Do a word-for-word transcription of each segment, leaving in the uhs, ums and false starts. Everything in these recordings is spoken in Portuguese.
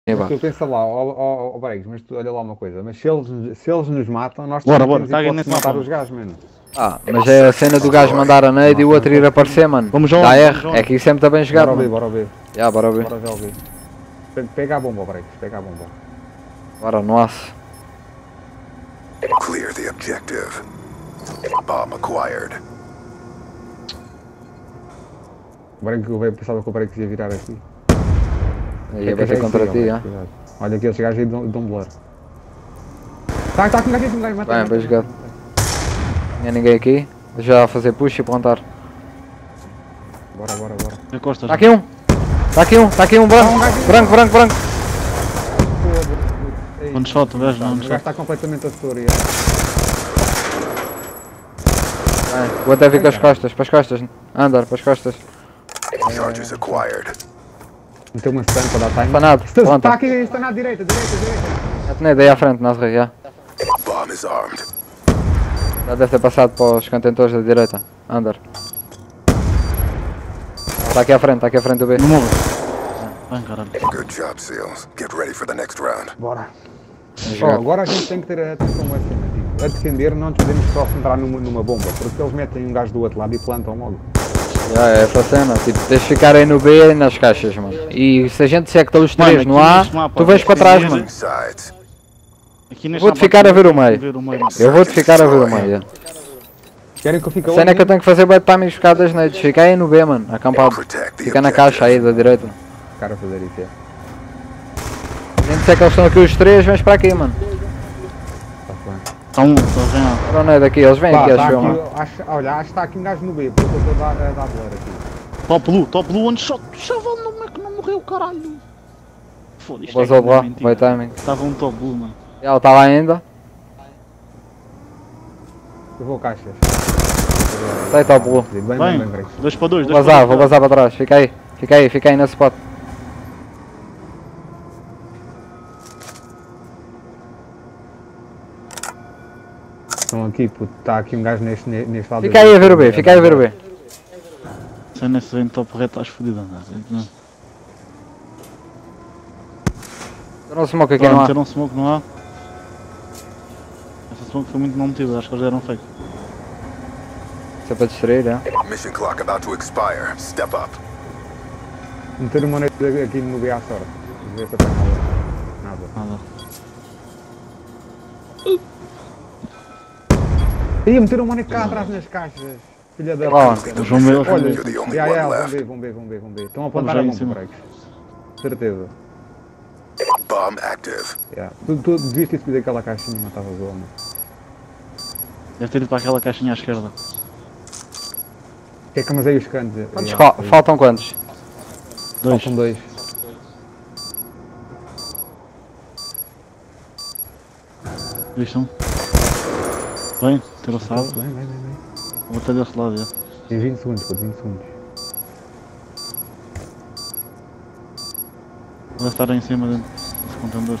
Mas tu pensa lá, ó, ó, ó, Bregs, mas tu olha lá uma coisa, mas se eles, se eles nos matam, nós Bora, temos bora, hipótese de matar mapa. os gajos, mano. Ah, mas é a cena do gajo mandar a nade e o outro ir aparecer, mano. Vamos já, Dá vamos R, já. é que isso sempre está bem jogado, Bora ver, mano. bora ver. Já, bora ver. Bora já ver. Pe- Pega a bomba, Bregs, pega a bomba. Bora, nossa. Clear the objective. Bomb acquired. O Bregs, eu pensava que o Bregs ia virar aqui. Aí ia bater contra ti, já. Cuidado. Olha aqueles gajos aí dão dão blur. Tá, tá, com um gajo, com um gajo, mata. Bem, bem jogado. Não tinha ninguém aqui. Vou já fazer push e plantar. Bora, bora, bora. Encosta. Está aqui um! Está aqui um! Está aqui um branco! Branco, branco, branco! One shot, o gajo, O one gajo shot. está completamente assustado. Bem, vou até vir com as costas, para as costas. Andar, para as costas. Charges acquired. Meteu uma stun para dar time. Espanado, Está planta. aqui, está na direita, direita, direita. Já tinha daí à frente, Nasri, já. Bomb is armed. Já deve ter passado para os contentores da direita. Andar. Está aqui à frente, está aqui à frente do B. Não morre. Bem, caralho. Good job, SEALs. Get ready for the next round. Bora. Vamos Ó, jogar. agora a gente tem que ter a atenção a cena, tipo, a defender não nos podemos só centrar numa, numa bomba, porque eles metem um gajo do outro lado e plantam logo. Já, é essa cena, tipo, deixa ficarem no B e nas caixas, mano. E se a gente disser que estão os três Mano, no aqui A, neste mapa, tu vais para trás, defender- mano. Sides. Aqui neste Vou-te mapa ficar a ver o meio. ver o meio. Eu vou-te ficar a ver o meio. já. Querem que eu fique A cena é que eu onde? tenho que fazer bem timings por causa das nades. Fica aí no B, mano, acampado. Protect the Fica na objective. caixa aí da direita. Cara, a fazer isso, é. Se a gente disser que eles estão aqui os três, vens para aqui, mano. Está-se bem. Está um, está ganhado. Ora não é daqui, eles vêm Pá, aqui, tá acho eu, aqui, mano. acho, olha, acho que está aqui um gajo no B, porque eu estou a dar, a dar blur aqui. Top blue, top blue, one shot. Chaval, não é que não morreu, caralho. Foda-se. isto é Vazou que de lá, não é mentira. vai timing. Estava um top blue, mano. Ela está lá ainda. Eu vou caixas. Sai top blue. Bem, bem, Bem, bem, bem. dois para dois, Vou dois para vazar, dois. vou vazar para trás. Fica aí, fica aí, fica aí nesse spot. Estão aqui, puto, está aqui um gajo neste, neste lado. Fica aí a ver o B, fica aí a ver o B. Se é nesse vem top reto, estás fodido. Não. Eu não smoke aqui Estão a não há. meter um smoke, não há? Essa smoke foi muito não metida, acho que eles deram fake. Isso é para distrair, é? Mission clock about to expire. Step up. Meter uma moneda aqui no B à sorte. Ver se apanha nada. Nada. Ia meter uma moneda cá atrás nas caixas. Filha da Lá. puta. Eles vão ver, eles vão Olha, ver. You're the only já, one já, vão left. ver, vão ver, vão ver, vão ver. Estão a apontar a já em mão cima. para Bregs. Certeza. Bomb active. Yeah. Tu, tu devias ter subido aquela caixinha e matavas o homem. Deve ter ido para aquela caixinha à esquerda. Que é que mas aí os cantos? Quantos Yeah, fa- faltam quantos? Dois. Faltam dois. Viste um? Bem, tira o salve. Bem, bem, bem, bem. Vou até deste lado já. Tem vinte segundos, pô, vinte segundos. Vai estar aí em cima dentro desse contendor.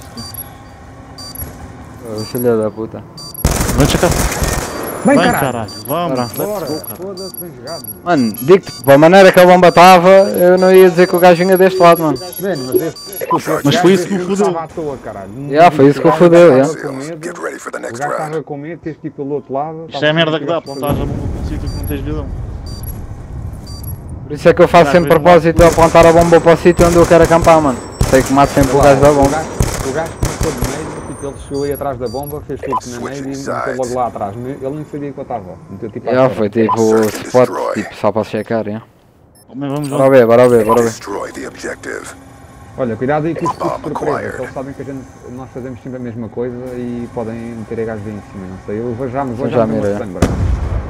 Oh, filha da puta. Vai checar. Bem, Bem, caralho! caralho. Vamos, Bora. let's Bora! go, cara. Foda-se, bem jogado. Mano, digo-te, para a maneira que a bomba estava, eu não ia dizer que o gajo vinha deste lado, mano. Mano, mas este... desculpa, Mas este foi gajo isso que me estava fodeu. à toa, caralho. Yeah, foi isso que o fodeu, O gajo yeah. estava com SEALs, medo. get ready for the O next gajo round. estava com medo, tens que ir pelo outro lado. Isto é a merda que dá, plantar a bomba para um sítio que não tens visão. Por isso é que eu faço sempre propósito a apontar a bomba para o sítio onde eu quero acampar, mano. Sei que mato sempre o gajo da O bomba. gajo, o gajo começou de meio, tipo, ele chegou aí atrás da bomba, fez tudo na meio e meteu logo lá atrás. Ele nem sabia que eu estava. Meteu tipo à Yeah, fora. foi tipo spot, tipo só para checar, yeah. Homem, vamos, Bora vamos. ver, bora ver, bora ver. Destroy the objective. Olha, cuidado aí com os Bomb putos de surpresa, acquired. que eles sabem que a gente, nós fazemos sempre a mesma coisa e podem meter gajos aí em cima, não sei. Eu vou já, vou Sim, já já meter mira, uma é. stun, bro.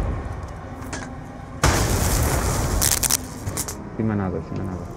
Cima nada, cima nada.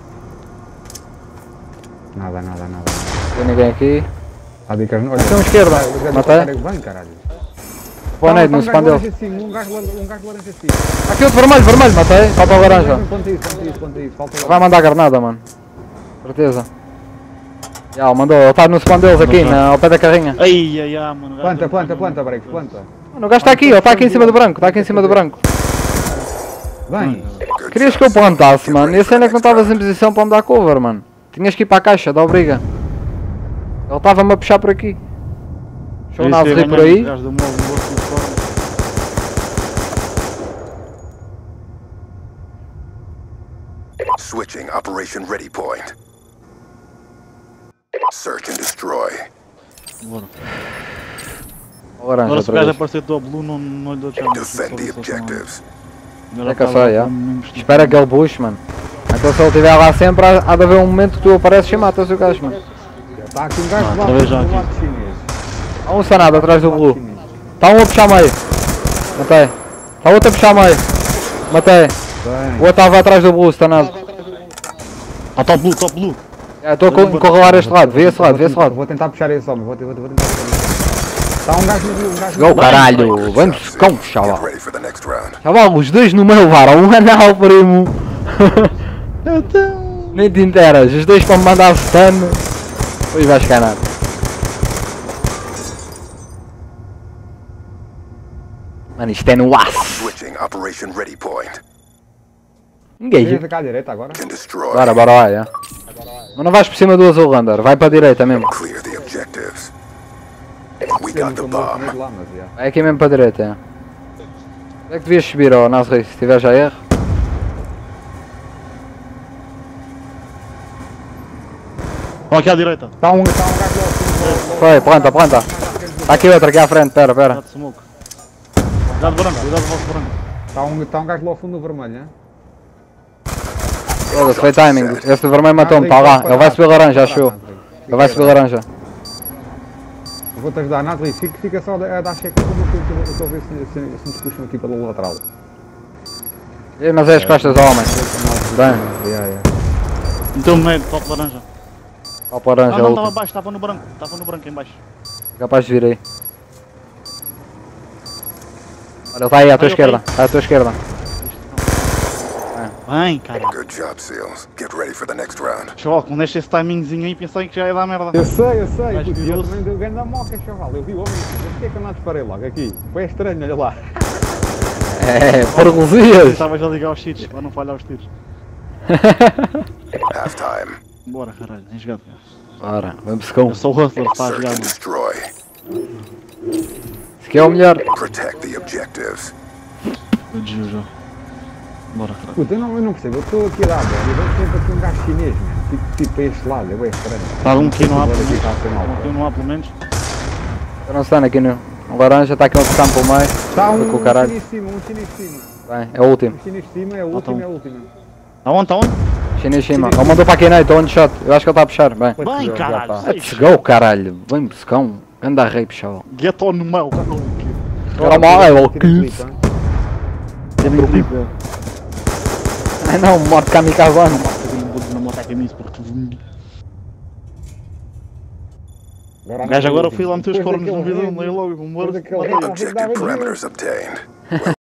Nada, nada, nada. nada. Tem ninguém aqui. Há dicas, olha. Tem um esquerda. Os gajos Matei. apontarem bem, caralho. Boa noite, Tá, no tá, spawn um gajo dele. laranja assim, um gajo lar- um gajo laranja assim. Aqui outro vermelho, vermelho, matei. Falta o laranja. Ponta isso, ponta isso, ponta isso. Falta Vai mandar granada, mano. Certeza. Já, ele mandou. Ele está no spawn deles aqui, na, ao pé da carrinha. Ai, ai, ai, mano. Planta, planta, planta, Break, planta. Mano, o gajo está aqui, ele está aqui em cima do branco. Está aqui em cima do branco. Bem, Good Querias job, que eu SEAL. plantasse, Get mano. ready E a for cena the é que não next estavas em round. posição para me dar cover, mano. Tinhas que ir para a caixa, dá obriga. Ele estava-me a puxar por aqui. Deixou o Isso ia Nazri por ganhar, aí. os gajos dão-me logo um gosto de fora. Switching operation ready point. Search and destroy. Bora. O laranja Agora se o outra gajo vez. aparecer do Blue não, não lhe dou chance. Defend the objectives. É que eu sei, é. Espera que ele puxe, mano. Então se ele estiver lá sempre, há há de haver um momento que tu apareces e matas o gajo, mano. Está aqui um gajo Ah, do outra lado vez já do aqui. lado chinês. Há um sanado atrás do Do lado blue. chinês. Está um a puxar meio. Matei. Está outro a puxar meio. Matei. Bem. O outro estava atrás do blue, sanado. Ah, top Blue, top Blue. Estou a encorrelar este lado, vê esse lado, vê esse Vou lado. vou tentar puxar esse homem, vou, vou, vou tentar puxar esse. Está um gajo no blue, um gajo Go no blue. caralho, vamos com Get chaval. ready for the next round. Chaval, os dois no meio levaram um anal, primo. Nem te interas, os dois para me mandar stun. Depois vais ficar nada. Mano, isto é no aço. Switching operation ready point. Ninguém. Vem cá à direita agora. Can destroy. Bora, bora lá, já. Mas não vais por cima do azul, Lander. Vai para a direita mesmo. Clear the objectives. We Tem got the um bomb bomb. lá, mas já. Vai aqui mesmo para a direita, já. Onde é que devias subir, ó, Nasri, se tiver já erro? Olha aqui à direita. Está um, está um gajo lá assim. Foi, planta, planta. Está aqui outro, aqui à frente, pera, pera. Cuidado de smoke. Cuidado branco, cuidado do vosso branco. Está um, está um gajo lá ao fundo do vermelho, hein? Foda-se, foi timing. Esse do vermelho matou-me, está lá. Ele vai subir laranja, achou. Ele vai subir laranja. Eu Vou-te ajudar, Nathalie, fica, fica só a dar check como eu estou a ver se, se, se nos puxam aqui pela lateral. Ih, mas é as costas ao homem. Bem, Yeah, yeah. Então no meio, top laranja. ao laranja, Ah não, é o estava último. abaixo, estava no branco. Estava no branco em baixo. Capaz de vir aí. Olha, ele está aí à tua Olha, esquerda. ok. Está à tua esquerda. Bem, cara. Good job, SEALs. Get ready for the next round. Chaval, quando deixei esse timingzinho aí, pensei que já ia dar merda. Eu sei, eu sei, Mas puto, eu virou-se. também dei o ganho da moca, chaval. Eu vi o homem, mas porquê que eu não disparei logo aqui? Foi estranho, olha lá. É, porgosias. Estavas a ligar os cheats, para não falhar os tiros. Halftime. Bora, caralho, tem jogado. Bora, vamos com. Eu sou o Hustler, está a Search jogar, and mano. destroy. Esse aqui é o melhor. Protect the objectives. Eu juro. Bora, caralho. Puta, eu não, eu não percebo, eu estou aqui a dar a bola, eu vejo sempre aqui um gajo chinês, mano. Tipo, tipo para este lado, é bem estranho. Está um aqui no A, Agora pelo aqui menos. está a ser mal. Um aqui no A, pelo menos. Eu não estou aqui no. O laranja está aqui outro campo pelo meio. Está um, Com o um caralho. chinês de cima, um chinês de cima. Bem, é o último. Um chinês de cima, é o tá último, um. é o último. Aonde, está onde? Chinês cima. Ele mandou para aqui night, one shot. Eu acho que ele está a puxar. Bem. Pois, Bem, já caralho. está. Let's go, caralho. Vem buscão. Anda rape, chaval. Get on no meu. Era mal, é o Tira que. clipe, hein? Tem um clipe. Ai não, morte kamikaze. Não matar camisa porque tu. Agora O gajo não, agora último. fui lá meter os Depois cornos no daquele vídeo, rei, meio logo, vamos embora. depois daquele rei, Matei. Não, Objective dava dinheiro. parameters obtained.